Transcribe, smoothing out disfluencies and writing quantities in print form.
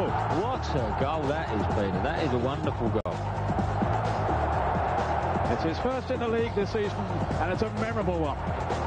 Wonderful. What a goal that is, Peter. That is a wonderful goal. It's his first in the league this season, and it's a memorable one.